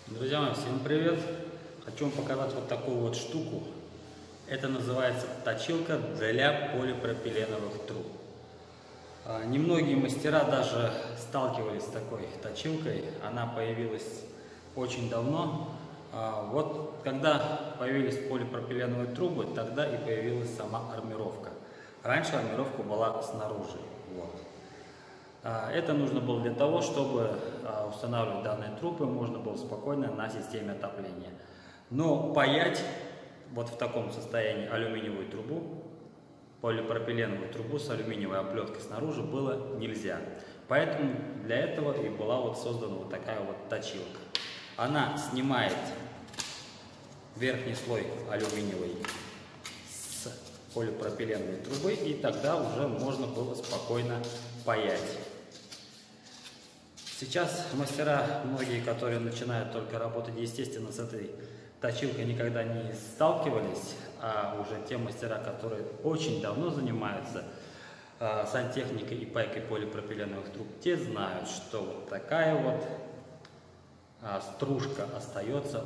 Друзья мои, всем привет! Хочу вам показать вот такую вот штуку. Это называется точилка для полипропиленовых труб. Немногие мастера даже сталкивались с такой точилкой. Она появилась очень давно. Вот когда появились полипропиленовые трубы, тогда и появилась сама армировка. Раньше армировка была снаружи. Вот. Это нужно было для того, чтобы устанавливать данные трубы можно было спокойно на системе отопления. Но паять вот в таком состоянии алюминиевую трубу, полипропиленовую трубу с алюминиевой оплеткой снаружи было нельзя. Поэтому для этого и была вот создана вот такая вот точилка. Она снимает верхний слой алюминиевой с полипропиленовой трубы, и тогда уже можно было спокойно паять. Сейчас мастера, многие, которые начинают только работать, естественно, с этой точилкой никогда не сталкивались, а уже те мастера, которые очень давно занимаются сантехникой и пайкой полипропиленовых труб, те знают, что вот такая вот стружка остается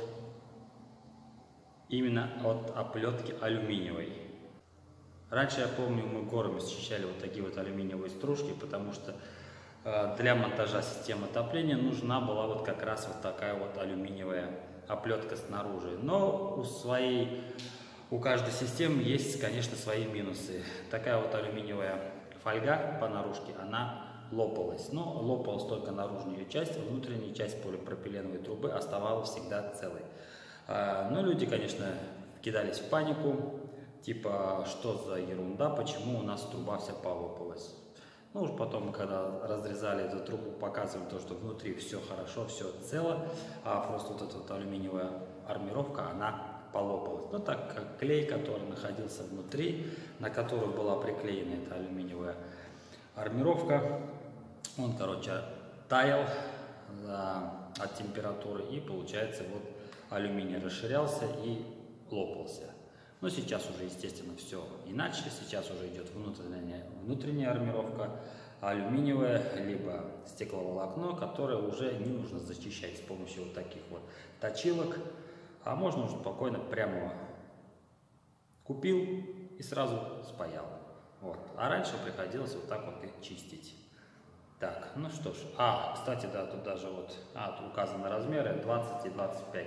именно от оплетки алюминиевой. Раньше, я помню, мы горами счищали вот такие вот алюминиевые стружки, потому что для монтажа системы отопления нужна была вот как раз вот такая вот алюминиевая оплетка снаружи. Но у каждой системы есть, конечно, свои минусы. Такая вот алюминиевая фольга по наружке, она лопалась. Но лопалась только наружная ее часть, а внутренняя часть полипропиленовой трубы оставалась всегда целой. Но люди, конечно, кидались в панику, типа, что за ерунда, почему у нас труба вся полопалась. Ну, уж потом, когда разрезали эту трубу, показывали то, что внутри все хорошо, все цело, а просто вот эта вот алюминиевая армировка, она полопалась. Ну, так как клей, который находился внутри, на который была приклеена эта алюминиевая армировка, он, короче, таял от температуры, и, получается, вот алюминий расширялся и лопался. Но сейчас уже, естественно, все иначе. Сейчас уже идет внутренняя армировка, алюминиевая, либо стекловолокно, которое уже не нужно зачищать с помощью вот таких вот точилок, а можно уже спокойно прямо купил и сразу спаял. Вот. А раньше приходилось вот так вот их чистить. Так, ну что ж. Кстати, да, тут даже вот тут указаны размеры 20 и 25.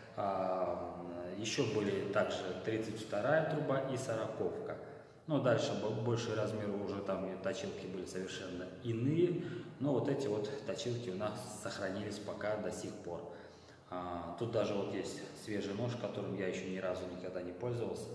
Еще были также 32-я труба и 40-ка. Но дальше большие размеры уже там и точилки были совершенно иные. Но вот эти вот точилки у нас сохранились пока до сих пор. Тут даже вот есть свежий нож, которым я еще ни разу никогда не пользовался.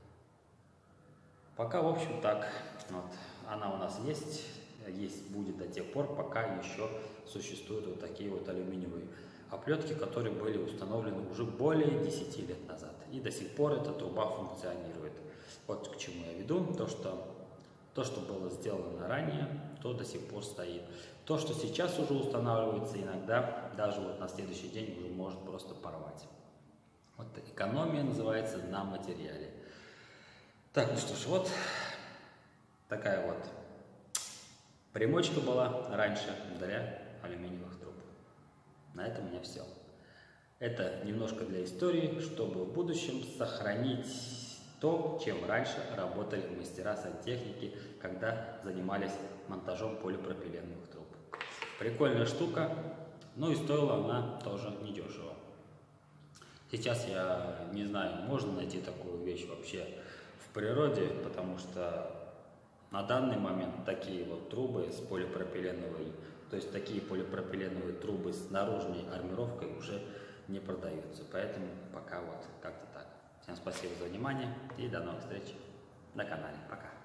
Пока, в общем, так. Вот. Она у нас есть будет до тех пор, пока еще существуют вот такие вот алюминиевые оплетки, которые были установлены уже более 10 лет назад. И до сих пор эта труба функционирует. Вот к чему я веду. То, что было сделано ранее, то до сих пор стоит. То, что сейчас уже устанавливается, иногда даже вот на следующий день уже может просто порвать. Вот экономия называется на материале. Так, ну что ж, вот такая вот примочка была раньше для алюминиевых труб. На этом у меня все. Это немножко для истории, чтобы в будущем сохранить то, чем раньше работали мастера сантехники, когда занимались монтажом полипропиленовых труб. Прикольная штука, но и стоила она тоже недешево. Сейчас я не знаю, можно найти такую вещь вообще в природе, потому что на данный момент такие вот трубы с полипропиленовой, то есть такие полипропиленовые трубы с наружной армировкой уже не продаются. Поэтому пока вот как-то так. Всем спасибо за внимание и до новых встреч на канале. Пока.